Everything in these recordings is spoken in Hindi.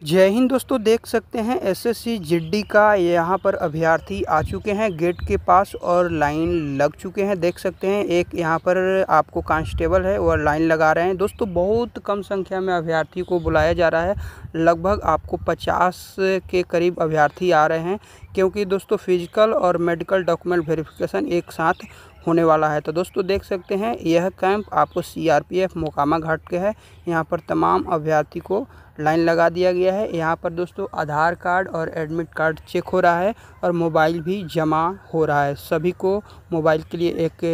जय हिंद दोस्तों, देख सकते हैं एसएससी जीडी का यहाँ पर अभ्यर्थी आ चुके हैं गेट के पास और लाइन लग चुके हैं। देख सकते हैं एक यहाँ पर आपको कांस्टेबल है और लाइन लगा रहे हैं। दोस्तों बहुत कम संख्या में अभ्यर्थी को बुलाया जा रहा है, लगभग आपको 50 के करीब अभ्यर्थी आ रहे हैं, क्योंकि दोस्तों फिजिकल और मेडिकल डॉक्यूमेंट वेरिफिकेशन एक साथ होने वाला है। तो दोस्तों देख सकते हैं यह कैंप आपको सीआरपीएफ मोकामा घाट के है। यहाँ पर तमाम अभ्यर्थी को लाइन लगा दिया गया है। यहाँ पर दोस्तों आधार कार्ड और एडमिट कार्ड चेक हो रहा है और मोबाइल भी जमा हो रहा है। सभी को मोबाइल के लिए एक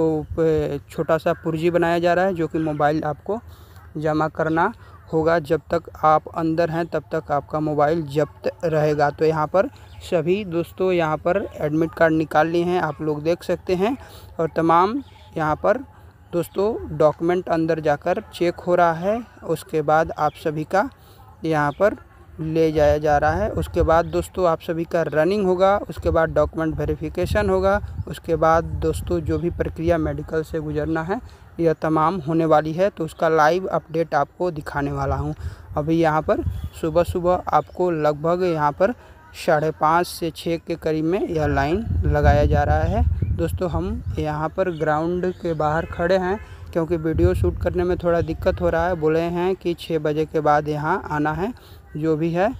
आपको छोटा सा पुर्जी बनाया जा रहा है, जो कि मोबाइल आपको जमा करना होगा। जब तक आप अंदर हैं तब तक आपका मोबाइल जब्त रहेगा। तो यहाँ पर सभी दोस्तों यहाँ पर एडमिट कार्ड निकाल लिए हैं, आप लोग देख सकते हैं। और तमाम यहाँ पर दोस्तों डॉक्यूमेंट अंदर जाकर चेक हो रहा है। उसके बाद आप सभी का यहाँ पर ले जाया जा रहा है। उसके बाद दोस्तों आप सभी का रनिंग होगा, उसके बाद डॉक्यूमेंट वेरिफिकेशन होगा, उसके बाद दोस्तों जो भी प्रक्रिया मेडिकल से गुजरना है यह तमाम होने वाली है। तो उसका लाइव अपडेट आपको दिखाने वाला हूँ। अभी यहाँ पर सुबह सुबह आपको लगभग यहाँ पर 5:30 से 6 के करीब में यह लाइन लगाया जा रहा है। दोस्तों हम यहाँ पर ग्राउंड के बाहर खड़े हैं, क्योंकि वीडियो शूट करने में थोड़ा दिक्कत हो रहा है। बोले हैं कि 6 बजे के बाद यहाँ आना है। जो भी है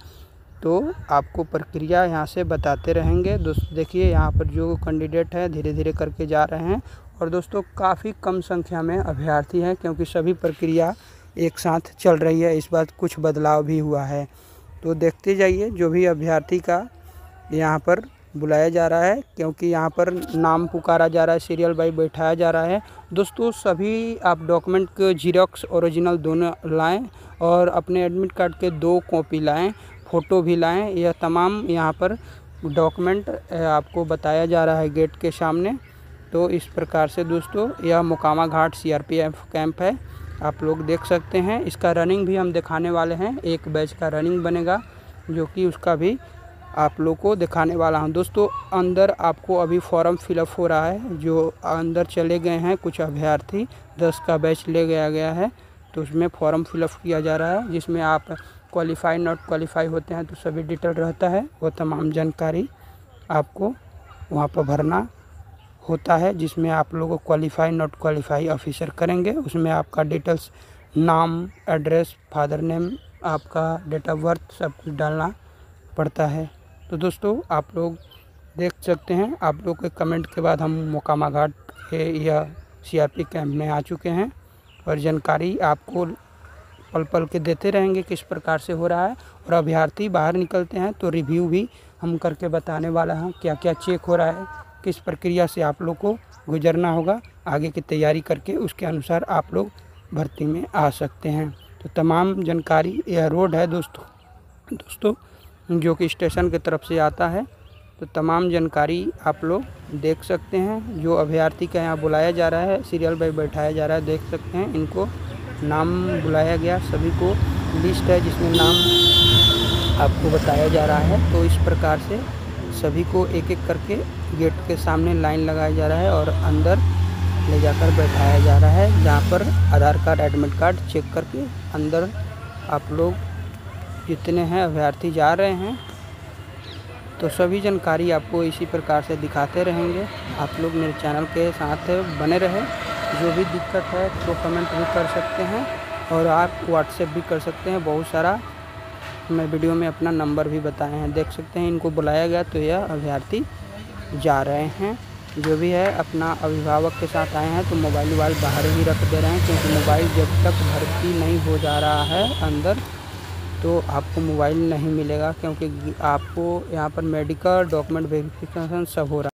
तो आपको प्रक्रिया यहाँ से बताते रहेंगे। दोस्तों देखिए यहाँ पर जो कैंडिडेट है धीरे धीरे करके जा रहे हैं। और दोस्तों काफ़ी कम संख्या में अभ्यर्थी हैं, क्योंकि सभी प्रक्रिया एक साथ चल रही है। इस बार कुछ बदलाव भी हुआ है, तो देखते जाइए। जो भी अभ्यर्थी का यहाँ पर बुलाया जा रहा है, क्योंकि यहाँ पर नाम पुकारा जा रहा है, सीरियल बाई बैठाया जा रहा है। दोस्तों सभी आप डॉक्यूमेंट के जीरोक्स ओरिजिनल दोनों लाएं और अपने एडमिट कार्ड के 2 कॉपी लाएं, फ़ोटो भी लाएं। यह तमाम यहाँ पर डॉक्यूमेंट आपको बताया जा रहा है गेट के सामने। तो इस प्रकार से दोस्तों यह मोकामा घाट सीआरपीएफ कैंप है, आप लोग देख सकते हैं। इसका रनिंग भी हम दिखाने वाले हैं, एक बैच का रनिंग बनेगा, जो कि उसका भी आप लोग को दिखाने वाला हूं। दोस्तों अंदर आपको अभी फॉर्म फिलअप हो रहा है। जो अंदर चले गए हैं कुछ अभ्यर्थी, 10 का बैच ले गया है, तो उसमें फॉर्म फिलअप किया जा रहा है, जिसमें आप क्वालिफाई नॉट क्वालिफाई होते हैं तो सभी डिटेल रहता है। वो तमाम जानकारी आपको वहाँ पर भरना होता है, जिसमें आप लोगों को क्वालिफाई नॉट क्वालिफाई ऑफिसर करेंगे। उसमें आपका डिटेल्स, नाम, एड्रेस, फादर नेम, आपका डेट ऑफ बर्थ सब कुछ डालना पड़ता है। तो दोस्तों आप लोग देख सकते हैं, आप लोग के कमेंट के बाद हम मोकामा घाट के या सीआरपी कैंप में आ चुके हैं, और जानकारी आपको पल पल के देते रहेंगे किस प्रकार से हो रहा है। और अभ्यर्थी बाहर निकलते हैं तो रिव्यू भी हम करके बताने वाला हैं, क्या क्या चेक हो रहा है, किस प्रक्रिया से आप लोग को गुजरना होगा। आगे की तैयारी करके उसके अनुसार आप लोग भर्ती में आ सकते हैं। तो तमाम जानकारी, यह रोड है दोस्तों जो कि स्टेशन की तरफ से आता है। तो तमाम जानकारी आप लोग देख सकते हैं। जो अभ्यर्थी का यहाँ बुलाया जा रहा है, सीरियल बाई बैठाया जा रहा है, देख सकते हैं। इनको नाम बुलाया गया, सभी को लिस्ट है जिसमें नाम आपको बताया जा रहा है। तो इस प्रकार से सभी को एक एक करके गेट के सामने लाइन लगाया जा रहा है और अंदर ले जाकर बैठाया जा रहा है, जहाँ पर Aadhaar card, admit card check करके अंदर आप लोग जितने हैं अभ्यर्थी जा रहे हैं। तो सभी जानकारी आपको इसी प्रकार से दिखाते रहेंगे। आप लोग मेरे चैनल के साथ बने रहे। जो भी दिक्कत है तो कमेंट भी कर सकते हैं, और आप व्हाट्सएप भी कर सकते हैं। बहुत सारा मैं वीडियो में अपना नंबर भी बताए हैं, देख सकते हैं। इनको बुलाया गया तो यह अभ्यर्थी जा रहे हैं। जो भी है अपना अभिभावक के साथ आए हैं, तो मोबाइल बाहर ही रख दे रहे हैं, क्योंकि मोबाइल जब तक भर्ती नहीं हो जा रहा है अंदर तो आपको मोबाइल नहीं मिलेगा, क्योंकि आपको यहाँ पर मेडिकल डॉक्यूमेंट वेरिफिकेशन सब हो रहा है।